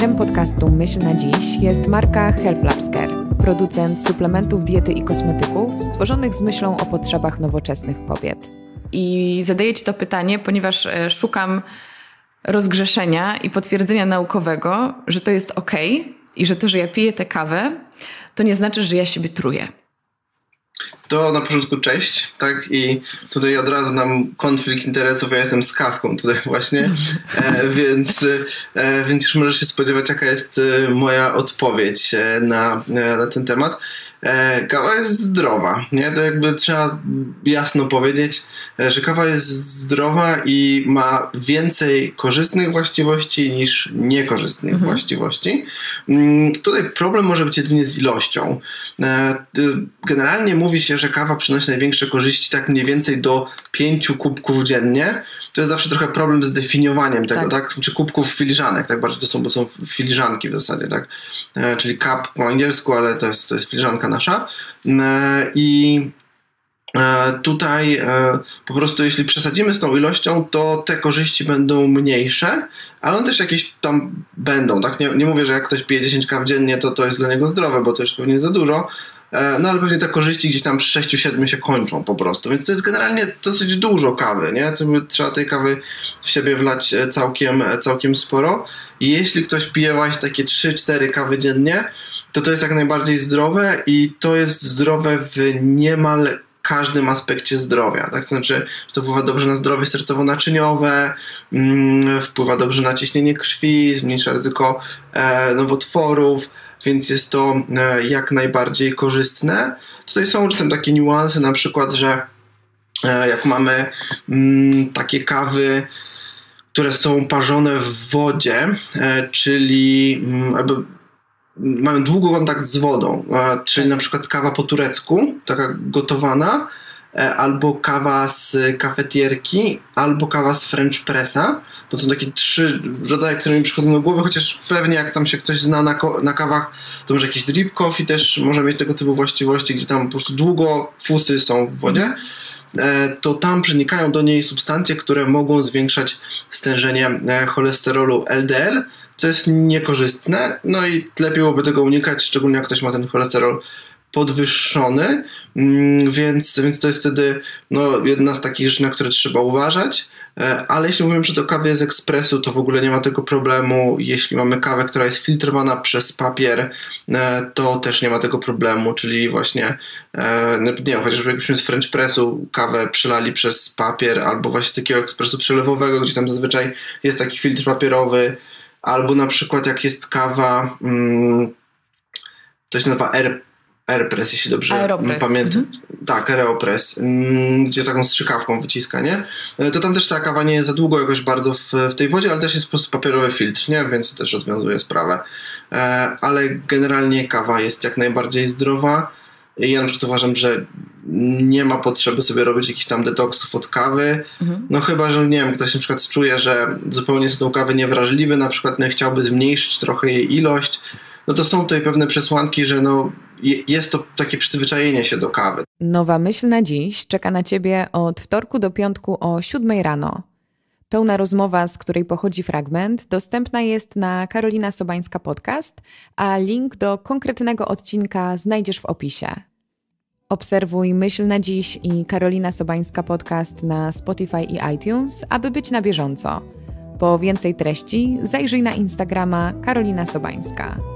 Partnerem podcastu Myśl na dziś jest marka Health Labs Care, producent suplementów diety i kosmetyków stworzonych z myślą o potrzebach nowoczesnych kobiet. I zadaję Ci to pytanie, ponieważ szukam rozgrzeszenia i potwierdzenia naukowego, że to jest okej i że to, że ja piję tę kawę, to nie znaczy, że ja siebie truję. To na początku cześć, tak? I tutaj od razu nam konflikt interesów, ja jestem z kawką tutaj właśnie, więc już możesz się spodziewać, jaka jest moja odpowiedź na ten temat. Kawa jest zdrowa, nie? To jakby trzeba jasno powiedzieć, że kawa jest zdrowa i ma więcej korzystnych właściwości niż niekorzystnych właściwości. Tutaj problem może być jedynie z ilością. Generalnie mówi się, że kawa przynosi największe korzyści tak mniej więcej do 5 kubków dziennie. To jest zawsze trochę problem z definiowaniem tego, tak? Czy kubków filiżanek, tak bardziej to są filiżanki w zasadzie, tak? Czyli cup po angielsku, ale to jest filiżanka nasza. I tutaj po prostu jeśli przesadzimy z tą ilością, to te korzyści będą mniejsze, ale one też jakieś tam będą, tak? Nie mówię, że jak ktoś pije 10 kaw dziennie, to jest dla niego zdrowe, bo to już pewnie za dużo. No ale pewnie te korzyści gdzieś tam przy 6-7 się kończą po prostu, więc to jest generalnie dosyć dużo kawy, nie? Trzeba tej kawy w siebie wlać całkiem sporo i jeśli ktoś pije właśnie takie 3-4 kawy dziennie, to jest jak najbardziej zdrowe i to jest zdrowe w niemal każdym aspekcie zdrowia, tak? To znaczy, że to wpływa dobrze na zdrowie sercowo-naczyniowe, wpływa dobrze na ciśnienie krwi, zmniejsza ryzyko nowotworów, więc jest to jak najbardziej korzystne. Tutaj są czasem takie niuanse, na przykład, że jak mamy takie kawy, które są parzone w wodzie, czyli albo mają długi kontakt z wodą, czyli na przykład kawa po turecku, taka gotowana, albo kawa z kafetierki, albo kawa z French Pressa. To są takie 3 rodzaje, które mi przychodzą do głowy, chociaż pewnie jak tam się ktoś zna na kawach, to może jakiś drip coffee też może mieć tego typu właściwości, gdzie tam po prostu długo fusy są w wodzie, to tam przenikają do niej substancje, które mogą zwiększać stężenie cholesterolu LDL, co jest niekorzystne, no i lepiej byłoby tego unikać, szczególnie jak ktoś ma ten cholesterol podwyższony, więc to jest wtedy jedna z takich rzeczy, na które trzeba uważać, ale jeśli mówimy, że to kawy z ekspresu, to w ogóle nie ma tego problemu. Jeśli mamy kawę, która jest filtrowana przez papier, to też nie ma tego problemu, czyli właśnie nie wiem, chociażby jakbyśmy z French Pressu kawę przelali przez papier, albo właśnie z takiego ekspresu przelewowego, gdzie tam zazwyczaj jest taki filtr papierowy, albo na przykład jak jest kawa, to się nazywa Aeropress, jeśli dobrze pamiętam. Tak, Aeropress, gdzie taką strzykawką wyciska, nie? To tam też ta kawa nie jest za długo jakoś bardzo w tej wodzie, ale też jest po prostu papierowy filtr, nie? Więc to też rozwiązuje sprawę. Ale generalnie kawa jest jak najbardziej zdrowa. Ja na przykład uważam, że nie ma potrzeby sobie robić jakichś tam detoksów od kawy. No chyba, że nie wiem, ktoś na przykład czuje, że zupełnie jest na tą kawę niewrażliwy, na przykład chciałby zmniejszyć trochę jej ilość, no to są tutaj pewne przesłanki, że jest to takie przyzwyczajenie się do kawy. Nowa myśl na dziś czeka na Ciebie od wtorku do piątku o 7 rano. Pełna rozmowa, z której pochodzi fragment, dostępna jest na Karolina Sobańska Podcast, a link do konkretnego odcinka znajdziesz w opisie. Obserwuj Myśl na dziś i Karolina Sobańska Podcast na Spotify i iTunes, aby być na bieżąco. Po więcej treści zajrzyj na Instagrama Karolina Sobańska.